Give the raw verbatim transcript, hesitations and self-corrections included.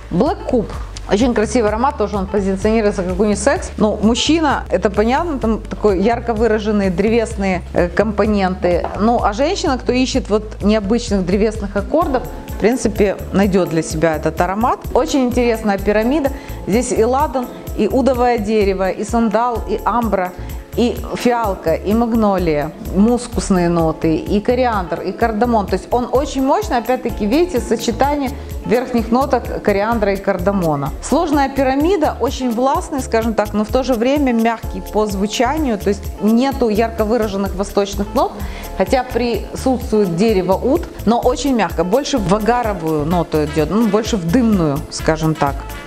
Black Coupe. Очень красивый аромат, тоже он позиционируется как унисекс. Ну, мужчина, это понятно, там такой ярко выраженные древесные э, компоненты. Ну, а женщина, кто ищет вот необычных древесных аккордов, в принципе, найдет для себя этот аромат. Очень интересная пирамида. Здесь и ладан, и удовое дерево, и сандал, и амбра, и фиалка, и магнолия, мускусные ноты, и кориандр, и кардамон. То есть он очень мощный, опять-таки, видите, сочетание верхних ноток кориандра и кардамона. Сложная пирамида, очень властный, скажем так, но в то же время мягкий по звучанию, то есть нету ярко выраженных восточных нот, хотя присутствует дерево уд, но очень мягко, больше в агаровую ноту идет, ну, больше в дымную, скажем так.